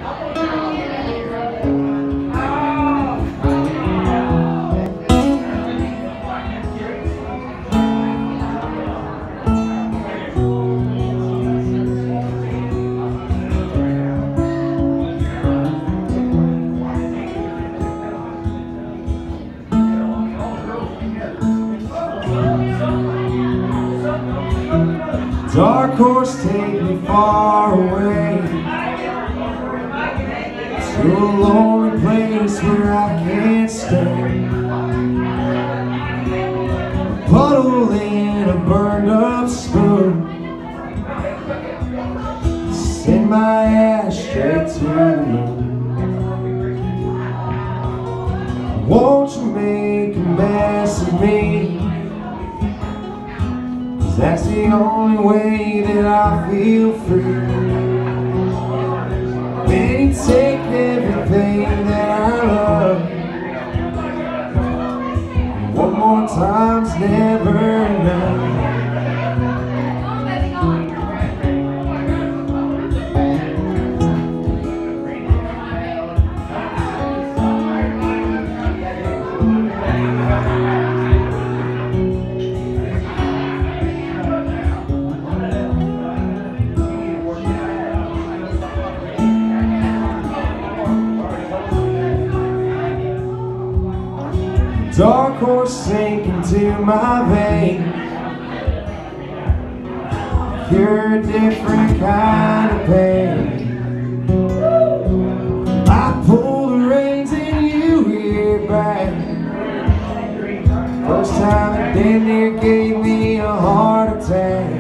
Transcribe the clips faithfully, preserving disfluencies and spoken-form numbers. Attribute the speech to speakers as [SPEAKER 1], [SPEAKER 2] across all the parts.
[SPEAKER 1] Dark horse, take me far away to a lonely place where I can't stay. A puddle in a burned up spoon, send my ass straight to the moon. Won't you make a mess of me? That's the only way that I feel free. When you take everything that I love, one more time's never enough. Dark horse sink into my veins. You're a different kind of pain. I pull the reins and you hear back. First time that damn near gave me a heart attack.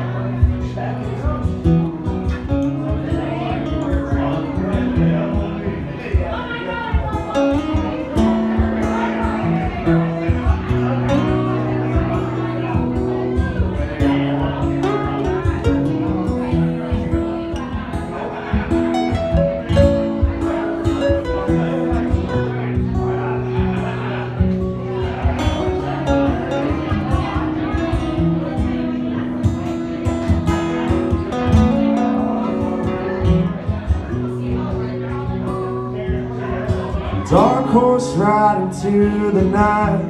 [SPEAKER 1] Dark horse ride into the night,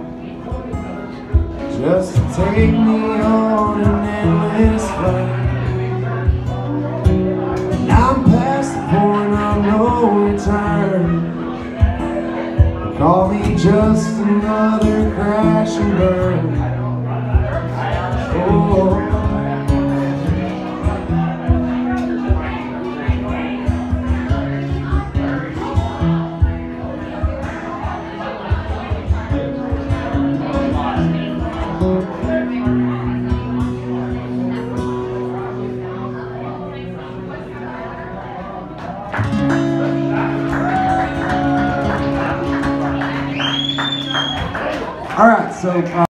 [SPEAKER 1] just to take me on an endless flight. And I'm past the point of no return. Call me just another crash and burn. Oh. All right, so. Uh